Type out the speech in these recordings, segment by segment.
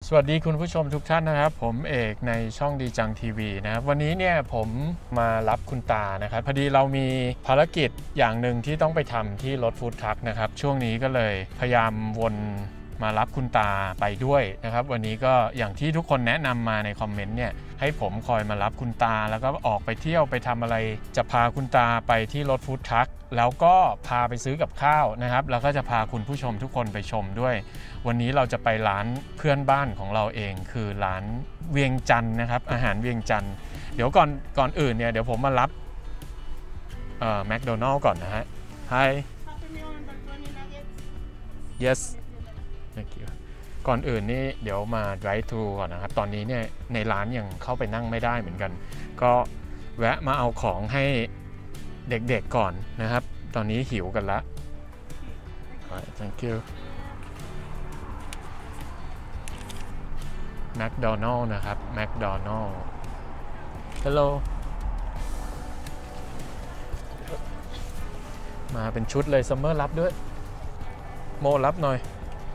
สวัสดีคุณผู้ชมทุกท่านนะครับผมเอกในช่องดีจังทีวีนะครับวันนี้เนี่ยผมมารับคุณตานะครับพอดีเรามีภารกิจอย่างหนึ่งที่ต้องไปทำที่รถฟู้ดทรัคนะครับช่วงนี้ก็เลยพยายามวนมารับคุณตาไปด้วยนะครับวันนี้ก็อย่างที่ทุกคนแนะนำมาในคอมเมนต์เนี่ยให้ผมคอยมารับคุณตาแล้วก็ออกไปเที่ยวไปทำอะไรจะพาคุณตาไปที่รถฟู้ดทรัคแล้วก็พาไปซื้อกับข้าวนะครับแล้วก็จะพาคุณผู้ชมทุกคนไปชมด้วยวันนี้เราจะไปร้านเพื่อนบ้านของเราเองคือร้านเวียงจันทร์นะครับอาหารเวียงจันทร์เดี๋ยวก่อนอื่นเนี่ยเดี๋ยวผมมารับแมคโดนัลด์ก่อนนะฮะ Hi Yes Thank you ก่อนอื่นนี่เดี๋ยวมา drive thru ก่อนนะครับตอนนี้เนี่ยในร้านยังเข้าไปนั่งไม่ได้เหมือนกันก็แวะมาเอาของให้เด็กๆก่อนนะครับตอนนี้หิวกันละ Thank youแมคโดนัลด์นะครับแมคโดนัลด์ Hello มาเป็นชุดเลยซัมเมอร์รับด้วยโมรับหน่อย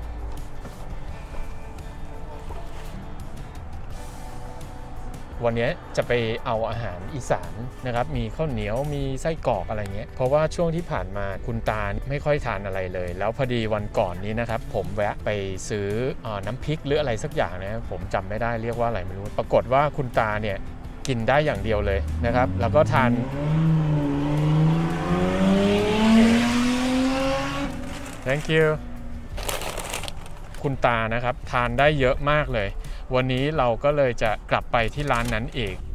วันนี้จะไปเอาอาหารอีสานนะครับมีข้าวเหนียวมีไส้กรอกอะไรเงี้ยเพราะว่าช่วงที่ผ่านมาคุณตาไม่ค่อยทานอะไรเลยแล้วพอดีวันก่อนนี้นะครับผมแวะไปซื้อน้ำพริกหรืออะไรสักอย่างนะผมจำไม่ได้เรียกว่าอะไรไม่รู้ปรากฏว่าคุณตาเนี่ยกินได้อย่างเดียวเลยนะครับแล้วก็ทานThank you คุณตานะครับทานได้เยอะมากเลยวันนี้เราก็เลยจะกลับไปที่ร้านนั้นอีก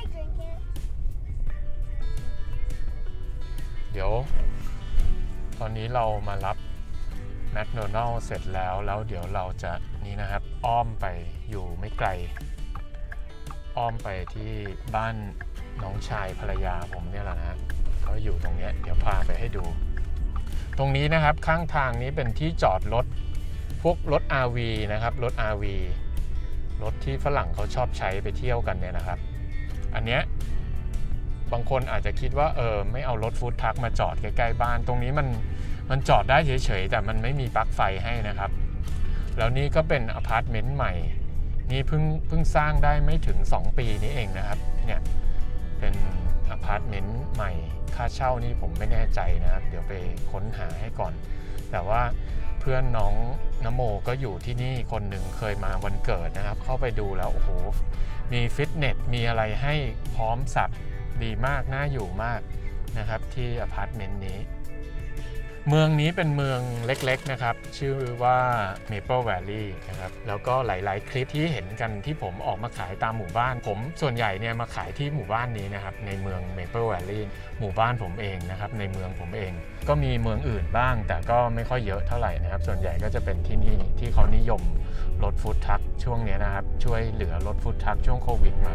เดี๋ยวตอนนี้เรามารับแมคโดนัลด์เสร็จแล้วเดี๋ยวเราจะนี่นะครับอ้อมไปอยู่ไม่ไกลอ้อมไปที่บ้านน้องชายภรรยาผมเนี่ยแหละนะเขาอยู่ตรงนี้เดี๋ยวพาไปให้ดูตรงนี้นะครับข้างทางนี้เป็นที่จอดรถพวกรถ RV นะครับรถ RV รถที่ฝรั่งเขาชอบใช้ไปเที่ยวกันเนี่ยนะครับอันเนี้ยบางคนอาจจะคิดว่าไม่เอารถฟู้ดทรัคมาจอดใกล้ๆบ้านตรงนี้มันจอดได้เฉยๆแต่มันไม่มีปลั๊กไฟให้นะครับแล้วนี่ก็เป็นอพาร์ตเมนต์ใหม่นี่เพิ่งสร้างได้ไม่ถึง2 ปีนี้เองนะครับเนี่ยเป็นอพาร์ตเมนต์ใหม่ค่าเช่านี่ผมไม่แน่ใจนะครับเดี๋ยวไปค้นหาให้ก่อนแต่ว่าเพื่อนน้องนโมก็อยู่ที่นี่คนหนึ่งเคยมาวันเกิดนะครับเข้าไปดูแล้วโอ้โหมีฟิตเนสมีอะไรให้พร้อมสับดีมากน่าอยู่มากนะครับที่อพาร์ตเมนต์นี้เมืองนี้เป็นเมืองเล็กๆนะครับชื่อว่า Maple Valley นะครับแล้วก็หลายๆคลิปที่เห็นกันที่ผมออกมาขายตามหมู่บ้านผมส่วนใหญ่เนี่ยมาขายที่หมู่บ้านนี้นะครับในเมือง Maple Valley หมู่บ้านผมเองนะครับในเมืองผมเองก็มีเมืองอื่นบ้างแต่ก็ไม่ค่อยเยอะเท่าไหร่นะครับส่วนใหญ่ก็จะเป็นที่นี่ที่เขานิยมรถฟู้ดทรัคช่วงนี้นะครับช่วยเหลือรถฟู้ดทรัคช่วงโควิดมา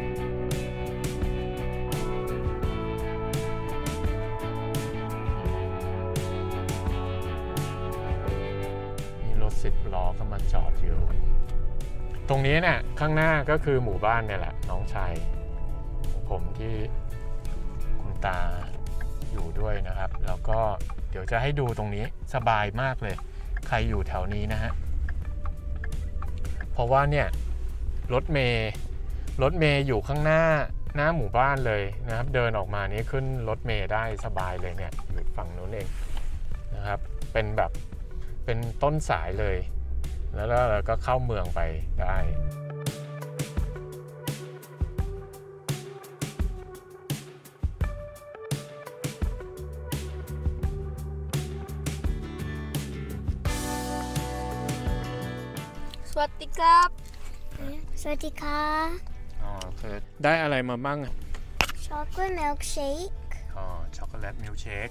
10 ล้อก็มาจอดอยู่ตรงนี้เนี่ยข้างหน้าก็คือหมู่บ้านเนี่ยแหละน้องชายของผมที่คุณตาอยู่ด้วยนะครับแล้วก็เดี๋ยวจะให้ดูตรงนี้สบายมากเลยใครอยู่แถวนี้นะฮะเพราะว่าเนี่ยรถเมย์อยู่ข้างหน้าหมู่บ้านเลยนะครับเดินออกมานี้ขึ้นรถเมย์ได้สบายเลยเนี่ยอยู่ฝั่งนู้นเองนะครับเป็นต้นสายเลยแล้วเราก็เข้าเมืองไปได้สวัสดีครับสวัสดีค่ะคือได้อะไรมาบ้างช็อกโกแลตมิลค์เชคช็อกโกแลตมิลค์เชค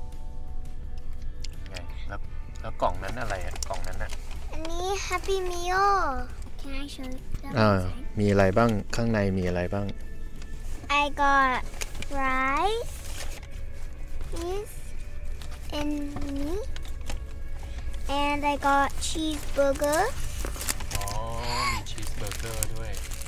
ไงแล้วกล่องนั้นอะไรกล่องนั้นน่ะอันนี้ Happy Meal Can I show you มีอะไรบ้างข้างในมีอะไรบ้าง I got rice this and meat and I got cheeseburger มีชีสเบอร์เกอร์ด้วย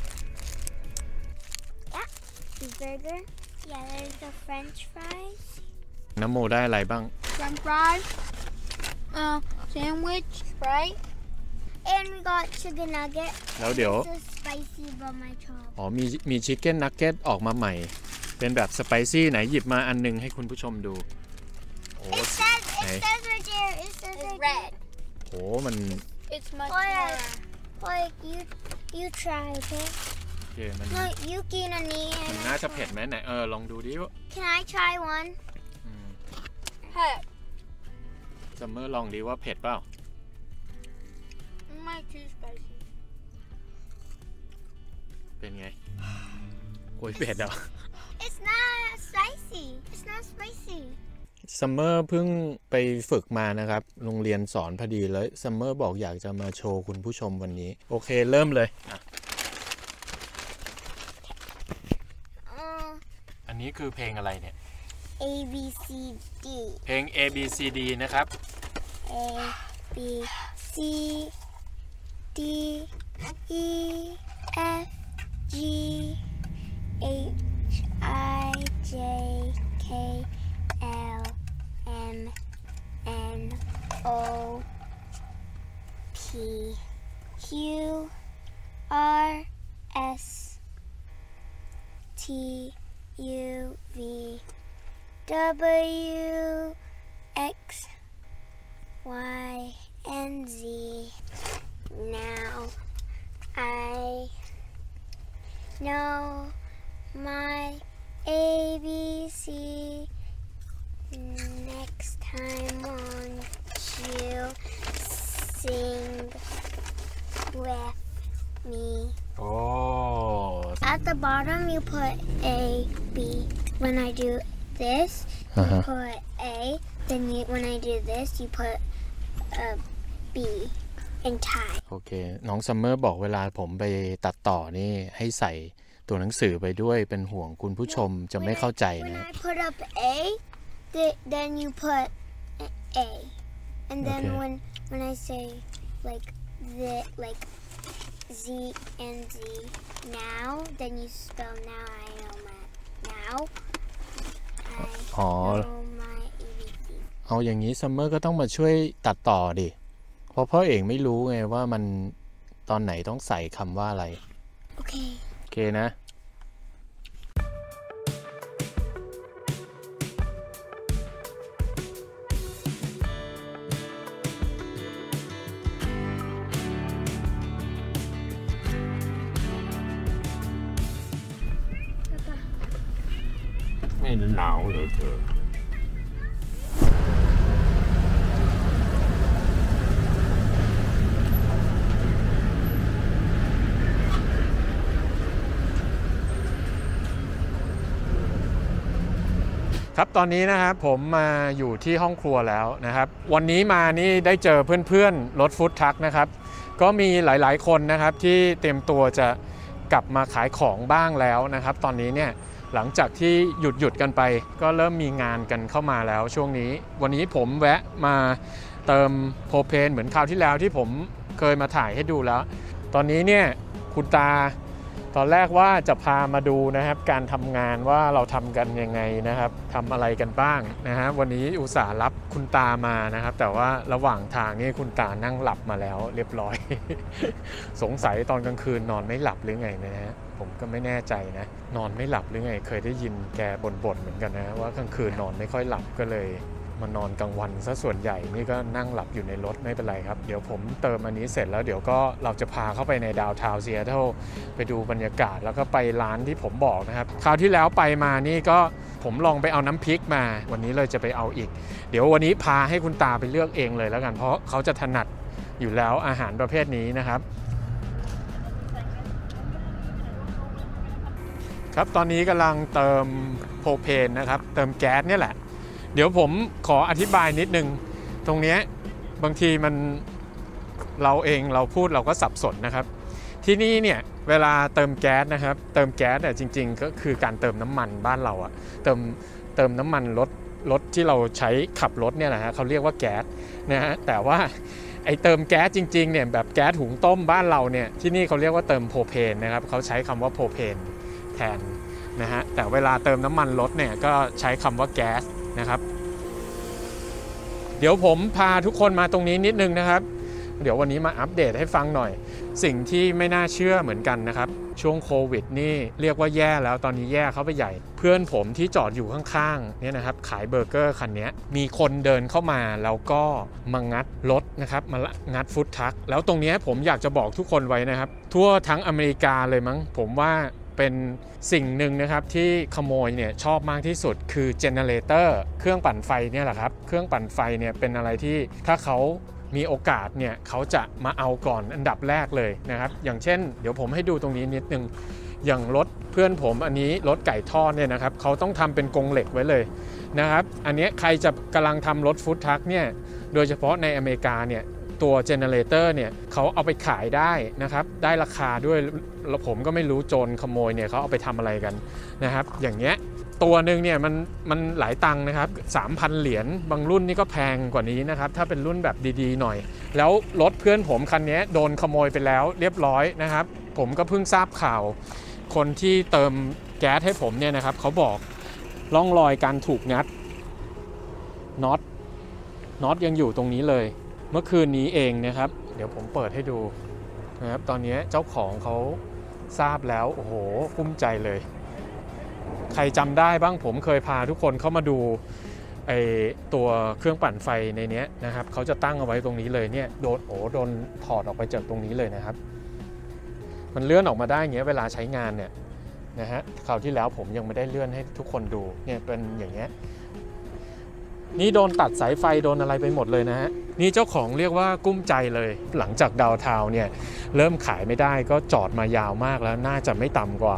Yeah cheeseburger yeah there's the French fries น้ำโมได้อะไรบ้าง French fries sandwich Sprite and we got chicken nugget แล้วเดี๋ยว it's a spicy but my chop อ๋อมีชิคเก้นนักเก็ตออกมาใหม่เป็นแบบสไปซี่ไหนหยิบมาอันนึงให้คุณผู้ชมดูโอ้ it says right there it says red โหมัน it's much like you try okay โอเคมัน no you กินอันนี้มันน่าจะเผ็ดไหมไหนลองดูดิว่า can I try one ซัมเมอร์ลองดิว่าเผ็ดเปล่า might too spicy เป็นไงโอ้ยเผ็ดอ่ะ it's not spicy ซัมเมอร์เพิ่งไปฝึกมานะครับโรงเรียนสอนพอดีแล้วซัมเมอร์บอกอยากจะมาโชว์คุณผู้ชมวันนี้โอเคเริ่มเลยอันนี้คือเพลงอะไรเนี่ย A B C D เพลง A B C D นะครับ A B C D E F G H I J K L M N O P Q R S T U V W X Y and Z. Now I know my ABC. Next time won't you sing with me? Oh. At the bottom you put A, B. When I do this, you put A. Then when I do this, you put B and tie. โอเคน้องซัมเมอร์บอกเวลาผมไปตัดต่อนี่ให้ใส่ตัวหนังสือไปด้วยเป็นห่วงคุณผู้ชมจะไม่เข้าใจนะ When I put up A, then you put A. And then when I say like Z and Z now, then you spell now. I know my now. I know my ABC. เอาอย่างนี้ซัมเมอร์ก็ต้องมาช่วยตัดต่อดิเพราะพ่อเอกไม่รู้ไงว่ามันตอนไหนต้องใส่คำว่าอะไรโอเคนะไม่หนาวเลยเธอครับตอนนี้นะครับผมมาอยู่ที่ห้องครัวแล้วนะครับวันนี้มานี่ได้เจอเพื่อนๆรถฟู้ดทรัคนะครับก็มีหลายๆคนนะครับที่เตรียมตัวจะกลับมาขายของบ้างแล้วนะครับตอนนี้เนี่ยหลังจากที่หยุดกันไปก็เริ่มมีงานกันเข้ามาแล้วช่วงนี้วันนี้ผมแวะมาเติมโพเพนเหมือนคราวที่แล้วที่ผมเคยมาถ่ายให้ดูแล้วตอนนี้เนี่ยคุณตาตอนแรกว่าจะพามาดูนะครับการทำงานว่าเราทำกันยังไงนะครับทำอะไรกันบ้างนะฮะวันนี้อุตส่าห์รับคุณตามานะครับแต่ว่าระหว่างทางนี่คุณตานั่งหลับมาแล้วเรียบร้อย สงสัยตอนกลางคืนนอนไม่หลับหรือไงนะฮะผมก็ไม่แน่ใจนะนอนไม่หลับหรือไงเคยได้ยินแกบ่นเหมือนกันนะว่ากลางคืนนอนไม่ค่อยหลับก็เลยมานอนกลางวันซะส่วนใหญ่นี่ก็นั่งหลับอยู่ในรถไม่เป็นไรครับเดี๋ยวผมเติมอันนี้เสร็จแล้วเดี๋ยวก็เราจะพาเข้าไปในดาวน์ทาวน์ซีแอตเทิลไปดูบรรยากาศแล้วก็ไปร้านที่ผมบอกนะครับคราวที่แล้วไปมานี่ก็ผมลองไปเอาน้ำพริกมาวันนี้เลยจะไปเอาอีกเดี๋ยววันนี้พาให้คุณตาไปเลือกเองเลยแล้วกันเพราะเขาจะถนัดอยู่แล้วอาหารประเภทนี้นะครับครับตอนนี้กำลังเติมโพเพนนะครับเติมแก๊สเนี่ยแหละเดี๋ยวผมขออธิบายนิดนึงตรงนี้บางทีมันเราเองเราพูดเราก็สับสนนะครับที่นี่เนี่ยเวลาเติมแก๊สนะครับเติมแก๊สเนี่ยจริงๆก็คือการเติมน้ำมันบ้านเราอะเติมน้ำมันรถที่เราใช้ขับรถเนี่ยนะฮะเขาเรียกว่าแก๊สนะฮะแต่ว่าไอเติมแก๊สจริงๆเนี่ยแบบแก๊สหุงต้มบ้านเราเนี่ยที่นี่เขาเรียกว่าเติมโพเพนนะครับเขาใช้คำว่าโพเพนแทนนะฮะแต่เวลาเติมน้ำมันรถเนี่ยก็ใช้คำว่าแก๊สนะครับเดี๋ยวผมพาทุกคนมาตรงนี้นิดนึงนะครับเดี๋ยววันนี้มาอัปเดตให้ฟังหน่อยสิ่งที่ไม่น่าเชื่อเหมือนกันนะครับช่วงโควิดนี่เรียกว่าแย่แล้วตอนนี้แย่เข้าไปใหญ่เพื่อนผมที่จอดอยู่ข้างๆเนี่ยนะครับขายเบอร์เกอร์คันนี้มีคนเดินเข้ามาแล้วก็มางัดรถนะครับมางัดฟู้ดทรัคแล้วตรงนี้ผมอยากจะบอกทุกคนไว้นะครับทั่วทั้งอเมริกาเลยมั้งผมว่าเป็นสิ่งหนึ่งนะครับที่ขโมยเนี่ยชอบมากที่สุดคือเจเนเรเตอร์เครื่องปั่นไฟเนี่ยแหละครับเครื่องปั่นไฟเนี่ยเป็นอะไรที่ถ้าเขามีโอกาสเนี่ยเขาจะมาเอาก่อนอันดับแรกเลยนะครับอย่างเช่นเดี๋ยวผมให้ดูตรงนี้นิดนึงอย่างรถเพื่อนผมอันนี้รถไก่ทอดเนี่ยนะครับเขาต้องทำเป็นกรงเหล็กไว้เลยนะครับอันนี้ใครจะกำลังทำรถฟู้ดทรัคเนี่ยโดยเฉพาะในอเมริกาเนี่ยตัวเจเนเรเตอร์เนี่ยเขาเอาไปขายได้นะครับได้ราคาด้วยแล้วผมก็ไม่รู้โจรขโมยเนี่ยเขาเอาไปทำอะไรกันนะครับอย่างเงี้ยตัวหนึ่งเนี่ยมันหลายตังค์นะครับ 3,000 เหรียญบางรุ่นนี่ก็แพงกว่านี้นะครับถ้าเป็นรุ่นแบบดีๆหน่อยแล้วรถเพื่อนผมคันนี้โดนขโมยไปแล้วเรียบร้อยนะครับผมก็เพิ่งทราบข่าวคนที่เติมแก๊สให้ผมเนี่ยนะครับเขาบอกร่องรอยการถูกงัดน็อตยังอยู่ตรงนี้เลยเมื่อคืนนี้เองนะครับเดี๋ยวผมเปิดให้ดูนะครับตอนนี้เจ้าของเขาทราบแล้วโอ้โหกุ้มใจเลยใครจำได้บ้างผมเคยพาทุกคนเข้ามาดูไอตัวเครื่องปั่นไฟในนี้นะครับเขาจะตั้งเอาไว้ตรงนี้เลยเนี่ยโดนถอดออกไปจากตรงนี้เลยนะครับมันเลื่อนออกมาได้อย่างเงี้ยเวลาใช้งานเนี่ยนะฮะคราวที่แล้วผมยังไม่ได้เลื่อนให้ทุกคนดูเนี่ยเป็นอย่างเงี้ยนี่โดนตัดสายไฟโดนอะไรไปหมดเลยนะฮะนี่เจ้าของเรียกว่ากุ้มใจเลยหลังจากดาวน์ทาวน์เนี่ยเริ่มขายไม่ได้ก็จอดมายาวมากแล้วน่าจะไม่ต่ำกว่า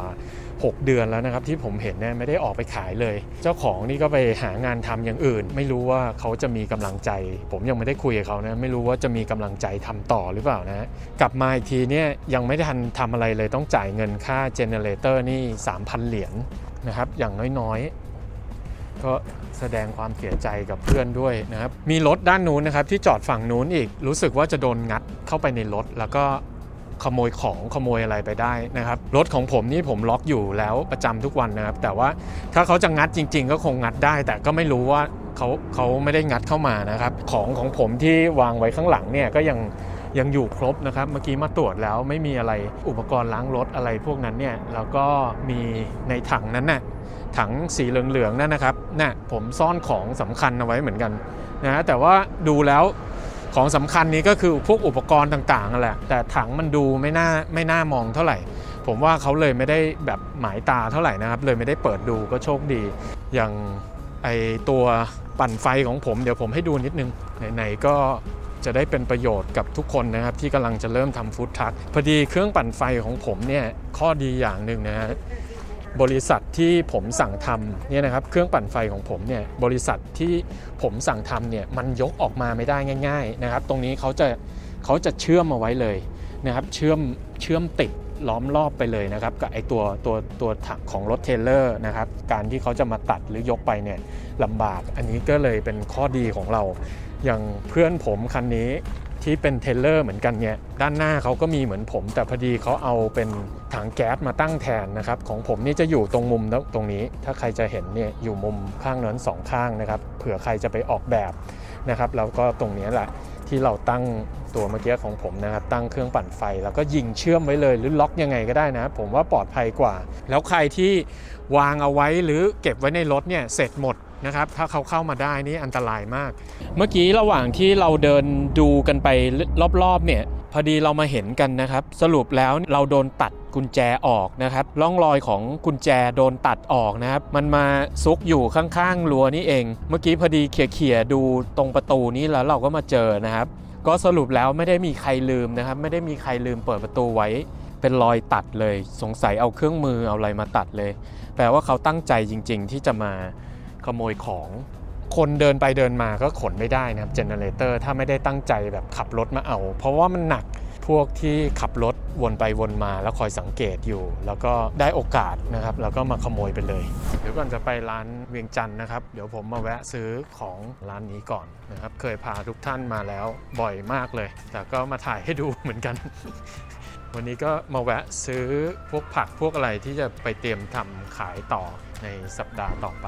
6 เดือนแล้วนะครับที่ผมเห็นเนี่ยไม่ได้ออกไปขายเลยเจ้าของนี่ก็ไปหางานทำอย่างอื่นไม่รู้ว่าเขาจะมีกำลังใจผมยังไม่ได้คุยกับเขานะไม่รู้ว่าจะมีกำลังใจทำต่อหรือเปล่านะกลับมาอีกทีเนี่ยยังไม่ได้ทันทำอะไรเลยต้องจ่ายเงินค่าเจเนเรเตอร์นี่ 3,000 เหรียญนะครับอย่างน้อยๆก็แสดงความเสียใจกับเพื่อนด้วยนะครับมีรถด้านนู้นนะครับที่จอดฝั่งนู้นอีกรู้สึกว่าจะโดนงัดเข้าไปในรถแล้วก็ขโมยของขโมยอะไรไปได้นะครับรถของผมนี่ผมล็อกอยู่แล้วประจำทุกวันนะครับแต่ว่าถ้าเขาจะงัดจริงๆก็คงงัดได้แต่ก็ไม่รู้ว่าเขาไม่ได้งัดเข้ามานะครับของผมที่วางไว้ข้างหลังเนี่ยก็ยังอยู่ครบนะครับเมื่อกี้มาตรวจแล้วไม่มีอะไรอุปกรณ์ล้างรถอะไรพวกนั้นเนี่ยแล้วก็มีในถังนั้นน่ะถังสีเหลืองๆนั่นนะครับน่ะผมซ่อนของสำคัญเอาไว้เหมือนกันนะแต่ว่าดูแล้วของสำคัญนี้ก็คือพวกอุปกรณ์ต่างๆนั่นแหละแต่ถังมันดูไม่น่ามองเท่าไหร่ผมว่าเขาเลยไม่ได้แบบหมายตาเท่าไหร่นะครับเลยไม่ได้เปิดดูก็โชคดีอย่างไอตัวปั่นไฟของผมเดี๋ยวผมให้ดูนิดนึงไหนๆก็จะได้เป็นประโยชน์กับทุกคนนะครับที่กำลังจะเริ่มทำฟู้ดทรัคพอดีเครื่องปั่นไฟของผมเนี่ยข้อดีอย่างหนึ่งนะฮะบริษัทที่ผมสั่งทำเนี่ยนะครับเครื่องปั่นไฟของผมเนี่ยบริษัทที่ผมสั่งทำเนี่ยมันยกออกมาไม่ได้ง่ายๆนะครับตรงนี้เขาจะเชื่อมเอาไว้เลยนะครับเชื่อมติดล้อมรอบไปเลยนะครับกับไอตัวถังของรถเทรลเลอร์นะครับการที่เขาจะมาตัดหรือยกไปเนี่ยลำบากอันนี้ก็เลยเป็นข้อดีของเราอย่างเพื่อนผมคันนี้ที่เป็นเทรลเลอร์เหมือนกันเนี่ยด้านหน้าเขาก็มีเหมือนผมแต่พอดีเขาเอาเป็นถังแก๊สมาตั้งแทนนะครับของผมนี่จะอยู่ตรงมุมตรงนี้ถ้าใครจะเห็นเนี่ยอยู่มุมข้างนั้น2ข้างนะครับเผื่อใครจะไปออกแบบนะครับแล้วก็ตรงนี้แหละที่เราตั้งตัวเมื่อกี้ของผมนะครับตั้งเครื่องปั่นไฟแล้วก็ยิงเชื่อมไว้เลยหรือล็อกยังไงก็ได้นะผมว่าปลอดภัยกว่าแล้วใครที่วางเอาไว้หรือเก็บไว้ในรถเนี่ยเสร็จหมดนะครับถ้าเขาเข้ามาได้นี่อันตรายมากเมื่อกี้ระหว่างที่เราเดินดูกันไปรอบๆเนี่ยพอดีเรามาเห็นกันนะครับสรุปแล้วเราโดนตัดกุญแจออกนะครับร่องรอยของกุญแจโดนตัดออกนะครับมันมาซุกอยู่ข้างๆรั้วนี่เองเมื่อกี้พอดีเขี่ยดูตรงประตูนี้แล้วเราก็มาเจอนะครับก็สรุปแล้วไม่ได้มีใครลืมนะครับไม่ได้มีใครลืมเปิดประตูไว้เป็นรอยตัดเลยสงสัยเอาเครื่องมือเอาอะไรมาตัดเลยแปลว่าเขาตั้งใจจริงๆที่จะมาขโมยของคนเดินไปเดินมาก็ขนไม่ได้นะครับเจเนเรเตอร์ถ้าไม่ได้ตั้งใจแบบขับรถมาเอาเพราะว่ามันหนักพวกที่ขับรถวนไปวนมาแล้วคอยสังเกตอยู่แล้วก็ได้โอกาสนะครับแล้วก็มาขโมยไปเลยเดี๋ยวก่อนจะไปร้านเวียงจันทร์นะครับเดี๋ยวผมมาแวะซื้อของร้านนี้ก่อนนะครับเคยพาทุกท่านมาแล้วบ่อยมากเลยแต่ก็มาถ่ายให้ดูเหมือนกัน วันนี้ก็มาแวะซื้อพวกผักพวกอะไรที่จะไปเตรียมทำขายต่อในสัปดาห์ต่อไป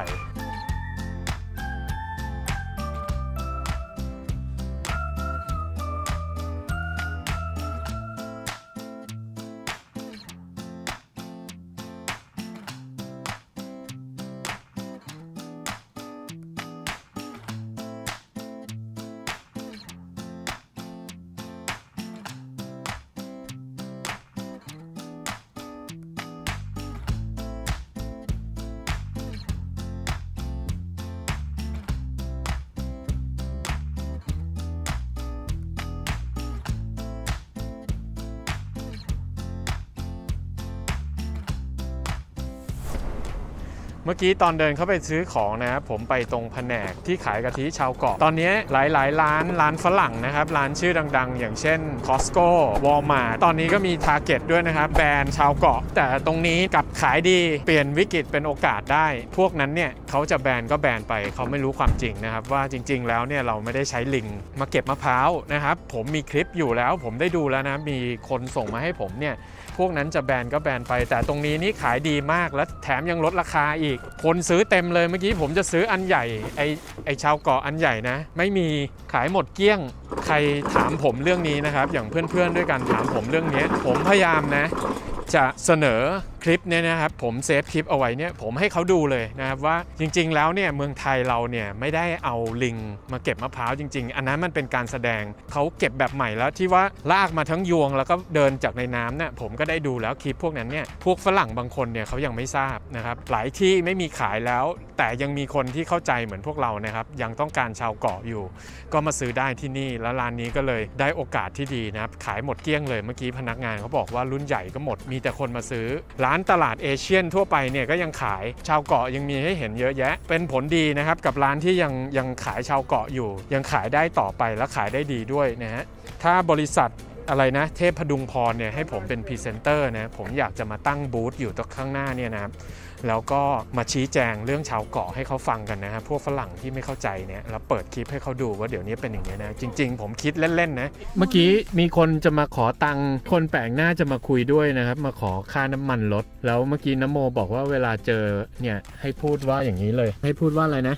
เมื่อกี้ตอนเดินเข้าไปซื้อของนะครับผมไปตรงแผนกที่ขายกะทิชาวเกาะตอนนี้หลายร้านฝรั่งนะครับร้านชื่อดังๆอย่างเช่น Costco Walmart ตอนนี้ก็มี Target ด้วยนะครับแบรนด์ชาวเกาะแต่ตรงนี้กลับขายดีเปลี่ยนวิกฤตเป็นโอกาสได้พวกนั้นเนี่ยเขาจะแบนก็แบนไปเขาไม่รู้ความจริงนะครับว่าจริงๆแล้วเนี่ยเราไม่ได้ใช้ลิงมาเก็บมะพร้าวนะครับผมมีคลิปอยู่แล้วผมได้ดูแล้วนะมีคนส่งมาให้ผมเนี่ยพวกนั้นจะแบนก็แบนไปแต่ตรงนี้นี่ขายดีมากและแถมยังลดราคาอีกคนซื้อเต็มเลยเมื่อกี้ผมจะซื้ออันใหญ่ไอชาวเกาะอันใหญ่นะไม่มีขายหมดเกลี้ยงใครถามผมเรื่องนี้นะครับอย่างเพื่อนๆด้วยกันถามผมเรื่องนี้ผมพยายามนะจะเสนอคลิปเนี่ยนะครับผมเซฟคลิปเอาไว้เนี่ยผมให้เขาดูเลยนะครับว่าจริงๆแล้วเนี่ยเมืองไทยเราเนี่ยไม่ได้เอาลิงมาเก็บมะพร้าวจริงๆอันนั้นมันเป็นการแสดงเขาเก็บแบบใหม่แล้วที่ว่าลากมาทั้งยวงแล้วก็เดินจากในน้ำเนี่ยผมก็ได้ดูแล้วคลิปพวกนั้นเนี่ยพวกฝรั่งบางคนเนี่ยเขายังไม่ทราบนะครับหลายที่ไม่มีขายแล้วแต่ยังมีคนที่เข้าใจเหมือนพวกเรานะครับยังต้องการชาวเกาะอยู่ก็มาซื้อได้ที่นี่แล้วร้านนี้ก็เลยได้โอกาสที่ดีนะครับขายหมดเกลี้ยงเลยเมื่อกี้พนักงานเขาบอกว่ารุ่นใหญ่ก็หมดมีแต่คนมาซื้อร้านตลาดเอเชียนทั่วไปเนี่ยก็ยังขายชาวเกาะยังมีให้เห็นเยอะแยะเป็นผลดีนะครับกับร้านที่ยังขายชาวเกาะอยู่ยังขายได้ต่อไปและขายได้ดีด้วยนะฮะถ้าบริษัทอะไรนะเทพพดุงพรเนี่ยให้ผมเป็นพรีเซนเตอร์นะผมอยากจะมาตั้งบูธอยู่ตรงข้างหน้าเนี่ยนะครับแล้วก็มาชี้แจงเรื่องชาวเกาะให้เขาฟังกันนะครับพวกฝรั่งที่ไม่เข้าใจเนี่ยเราเปิดคลิปให้เขาดูว่าเดี๋ยวนี้เป็นอย่างนี้นะจริงๆผมคิดเล่นๆนะเมื่อกี้มีคนจะมาขอตังค์คนแปลกหน้าจะมาคุยด้วยนะครับมาขอค่าน้ำมันรถแล้วเมื่อกี้น้ำโมบอกว่าเวลาเจอเนี่ยให้พูดว่าอย่างนี้เลยให้พูดว่าอะไรนะ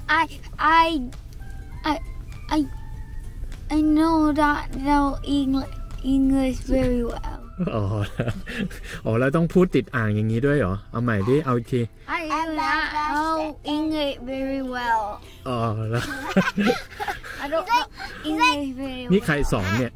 I know that know English very well. อ๋อแล้วต้องพูดติดอ่างอย่างนี้ด้วยเหรอเอาใหม่ดิเอาอีกที I know English very well. อ๋อแล้ว I don't know English very well. นี่ใครสอนเนี่ย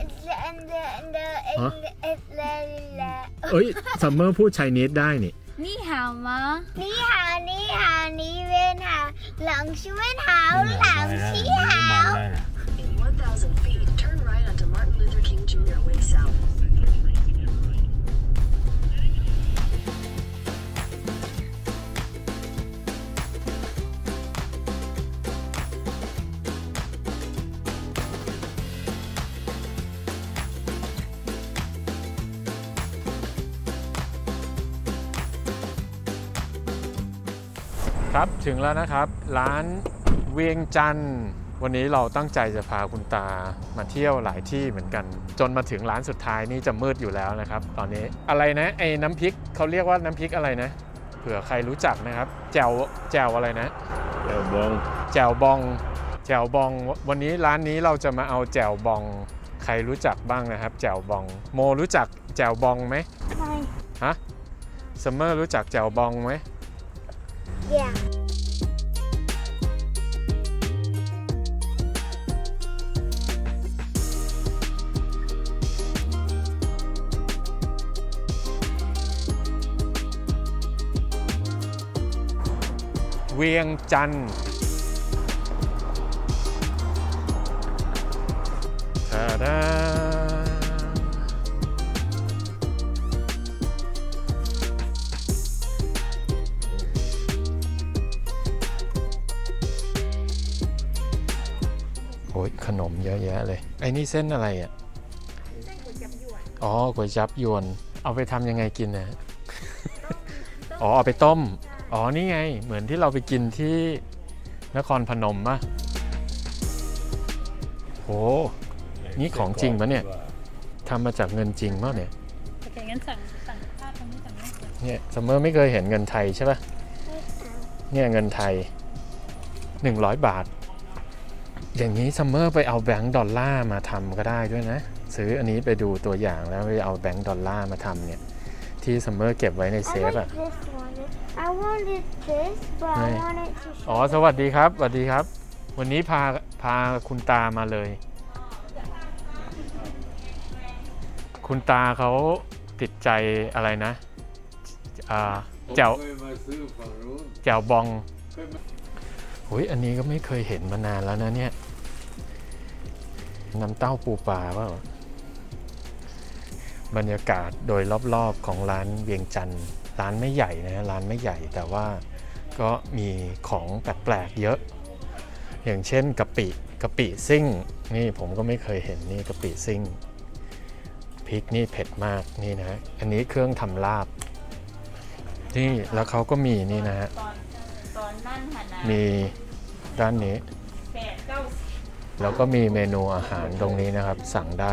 เอ้ยซัมเมอร์พูดไชนีสได้นี่นี่หาวมานี่หาวนี่เวนหาวหลังชิเวนหาวหลังชี้หาว In 1,000 feet, turn right onto Martin Luther King Jr. Way South. ครับถึงแล้วนะครับร้านเวียงจันทร์วันนี้เราตั้งใจจะพาคุณตามาเที่ยวหลายที่เหมือนกันจนมาถึงร้านสุดท้ายนี่จะมืดอยู่แล้วนะครับตอนนี้อะไรนะไอ้น้ำพริกเขาเรียกว่าน้ำพริกอะไรนะเผื่อใครรู้จักนะครับแจ่วอะไรนะแจ่วบองวันนี้ร้านนี้เราจะมาเอาแจ่วบองใครรู้จักบ้างนะครับแจ่วบองโมรู้จักแจ่วบองไหมไม่ฮะซัมเมอร์รู้จักแจ่วบองไหม Yeah. เวียงจันทร์ทาดาโอ้ยขนมเยอะแยะเลยไอ้นี่เส้นอะไรอ่ะเส้นก๋วยจั๊บยวนอ๋อก๋วยจั๊บยวนเอาไปทำยังไงกินนะ อ๋อเอาไปต้มอ๋อนี่ไงเหมือนที่เราไปกินที่นครพนมป่ะโหนี่ของจริงปะเนี่ยทำมาจากเงินจริงป่ะเนี่ยโอเคงั้นสั่งค่าตรงนี้สั่งเนี่ยซัมเมอร์ไม่เคยเห็นเงินไทยใช่ป่ะเนี่ยเงินไทย100 บาทอย่างนี้ซัมเมอร์ไปเอาแบงก์ดอลลาร์มาทำก็ได้ด้วยนะซื้ออันนี้ไปดูตัวอย่างแล้วไปเอาแบงก์ดอลลาร์มาทำเนี่ยที่ซัมเมอร์เก็บไว้ในเซฟอ่ะ I wanted this, but I wanted to show. อ๋อสวัสดีครับสวัสดีครับวันนี้พาคุณตามาเลยคุณตาเขาติดใจอะไรนะแจ่วบองโอ้ยอันนี้ก็ไม่เคยเห็นมานานแล้วนะเนี่ยน้ำเต้าปูปลาว่าบรรยากาศโดยรอบๆของร้านเวียงจันทร์ร้านไม่ใหญ่นะร้านไม่ใหญ่แต่ว่าก็มีของแปลกๆเยอะ อย่างเช่นกะปิซิ่งนี่ผมก็ไม่เคยเห็นนี่กะปิซิ่งพริกนี่เผ็ดมากนี่นะอันนี้เครื่องทำลาบนี่แล้วเขาก็มีนี่นะฮะมีด้านนี้แล้วก็มีเมนูอาหารตรงนี้นะครับสั่งได้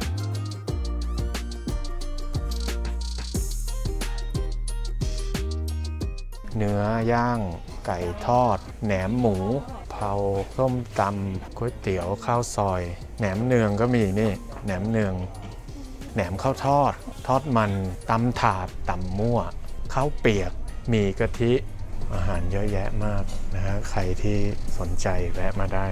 เนื้อย่างไก่ทอดแหนมหมูเผาส้มตำก๋วยเตี๋ยวข้าวซอยแหนมเนืองก็มีนี่แหนมเนืองแหนมข้าวทอดทอดมันตำถาดตำมั่วข้าวเปียกมีกะทิอาหารเยอะแยะมากนะฮะใครที่สนใจแวะมาได้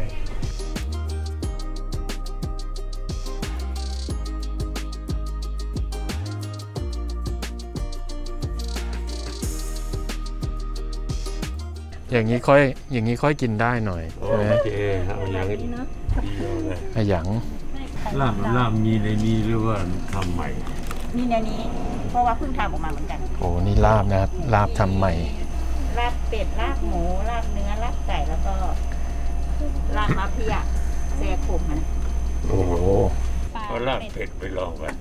อย่างนี้ค่อยกินได้หน่อยใช่ไหมเอาอย่างดีเลยอย่างลาบมีในนี้หรือว่าทำใหม่มีในนี้เพราะว่าเพิ่งทำออกมาเหมือนกันโอ้นี่ลาบนะครับลาบทำใหม่ลาบเป็ดลาบหมูลาบเนื้อลาบไก่แล้วก็ลาบมะเขือเสียขมมันโอ้โหเอาลาบเป็ดไปลองกัน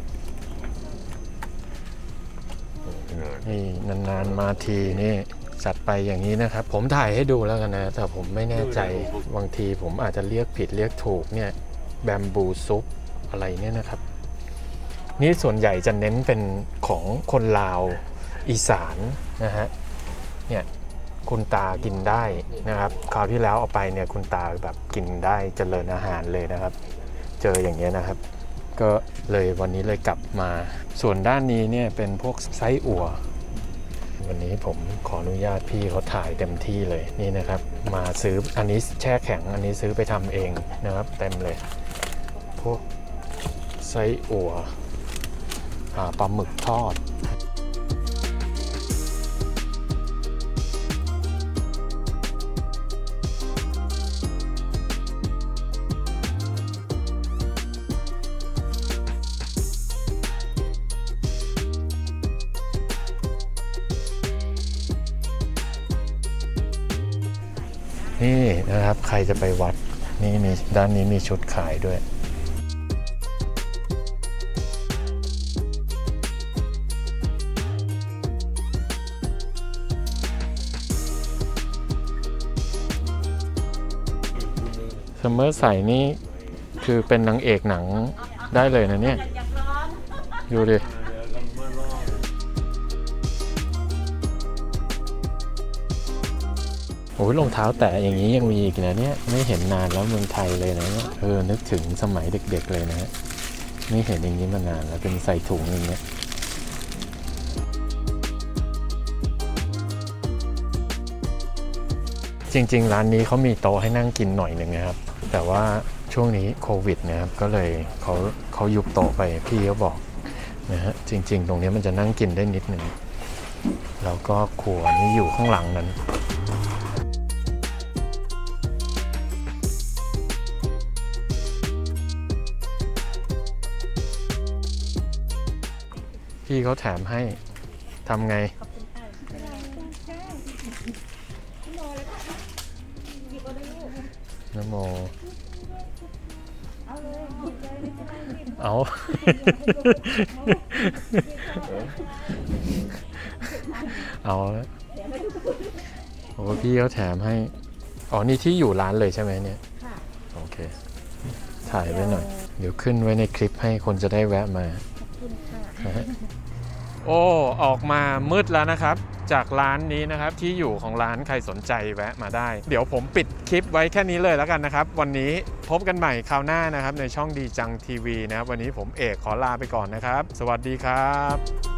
นี่นานๆมาทีนี่จัดไปอย่างนี้นะครับผมถ่ายให้ดูแล้วกันนะแต่ผมไม่แน่ใจบางทีผมอาจจะเรียกผิดเรียกถูกเนี่ยแบมบูซุปอะไรเนี่ยนะครับนี่ส่วนใหญ่จะเน้นเป็นของคนลาวอีสานนะฮะเนี่ยคุณตากินได้นะครับคราวที่แล้วเอาไปเนี่ยคุณตาแบบกินได้เจริญอาหารเลยนะครับเจออย่างเงี้ยนะครับก็เลยวันนี้เลยกลับมาส่วนด้านนี้เนี่ยเป็นพวกไส้อั่ววันนี้ผมขออนุญาตพี่เขาถ่ายเต็มที่เลยนี่นะครับมาซื้ออันนี้แช่แข็งอันนี้ซื้อไปทำเองนะครับเต็มเลยพวกไส้อั่วปลาหมึกทอดนี่นะครับใครจะไปวัดนี่มีด้านนี้มีชุดขายด้วยซัมเมอร์ใส่นี่คือเป็นนางเอกหนังได้เลยนะเนี่ยดูดิโอ้ยรองเท้าแตะอย่างนี้ยังมีอีกนะเนี่ยไม่เห็นนานแล้วเมืองไทยเลยนะเนี่ยนึกถึงสมัยเด็กๆเลยนะไม่เห็นอย่างนี้มานานแล้วเป็นใส่ถุงอย่างเงี้ยจริงๆร้านนี้เขามีโต๊ะให้นั่งกินหน่อยหนึ่งนะครับแต่ว่าช่วงนี้โควิดนะครับก็เลยเขายุบโต๊ะไปพี่เขาบอกนะฮะจริงๆตรงนี้มันจะนั่งกินได้นิดหนึ่งแล้วก็ครัวนี่อยู่ข้างหลังนั้นพี่เขาแถมให้ทำไงนะโมเอาเอาโอ้พี่เขาแถมให้อ๋อนี่ที่อยู่ร้านเลยใช่ไหมเนี่ยโอเคถ่ายไว้หน่อยเดี๋ยวขึ้นไว้ในคลิปให้คนจะได้แวะมาโอ้ออกมามืดแล้วนะครับจากร้านนี้นะครับที่อยู่ของร้านใครสนใจแวะมาได้เดี๋ยวผมปิดคลิปไว้แค่นี้เลยแล้วกันนะครับวันนี้พบกันใหม่คราวหน้านะครับในช่องดีจังทีวีนะครับวันนี้ผมเอกขอลาไปก่อนนะครับสวัสดีครับ